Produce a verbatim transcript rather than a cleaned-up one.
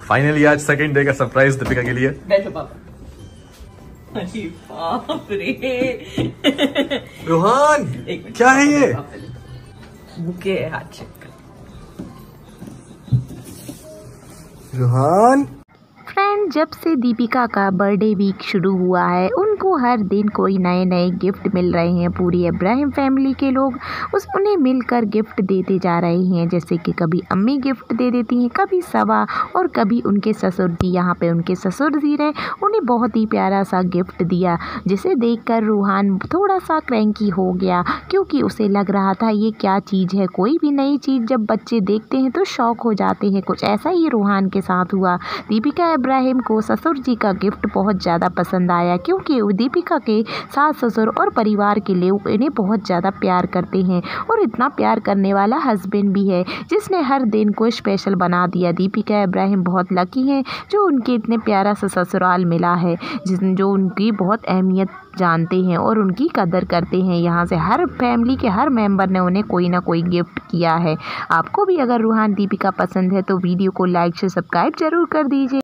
Finally आज second day का surprise Deepika के लिए। बैठो पापा। अरे बाप रे। रोहन क्या है ये? बुके है, हाथ चेक कर। रोहन फ्रेंड, जब से दीपिका का बर्थडे वीक शुरू हुआ है उनको हर दिन कोई नए नए गिफ्ट मिल रहे हैं। पूरी इब्राहिम फैमिली के लोग उस उन्हें मिलकर गिफ्ट देते जा रहे हैं। जैसे कि कभी अम्मी गिफ्ट दे देती हैं, कभी सवा और कभी उनके ससुर जी। यहाँ पे उनके ससुर जी ने उन्हें बहुत ही प्यारा सा गिफ्ट दिया, जिसे देखकर रूहान थोड़ा सा क्रैंकी हो गया, क्योंकि उसे लग रहा था ये क्या चीज़ है। कोई भी नई चीज़ जब बच्चे देखते हैं तो शौक हो जाते हैं। कुछ ऐसा ही रूहान के साथ हुआ। दीपिका इब्राहिम को ससुर जी का गिफ्ट बहुत ज़्यादा पसंद आया, क्योंकि दीपिका के सास ससुर और परिवार के लोग इन्हें बहुत ज़्यादा प्यार करते हैं और इतना प्यार करने वाला हस्बैंड भी है जिसने हर दिन को स्पेशल बना दिया। दीपिका इब्राहिम बहुत लकी हैं जो उनके इतने प्यारा सा ससुराल मिला है, जिस जो उनकी बहुत अहमियत जानते हैं और उनकी कदर करते हैं। यहाँ से हर फैमिली के हर मेंबर ने उन्हें कोई ना कोई गिफ्ट किया है। आपको भी अगर रूहान दीपिका पसंद है तो वीडियो को लाइक से सब्सक्राइब जरूर कर दीजिए।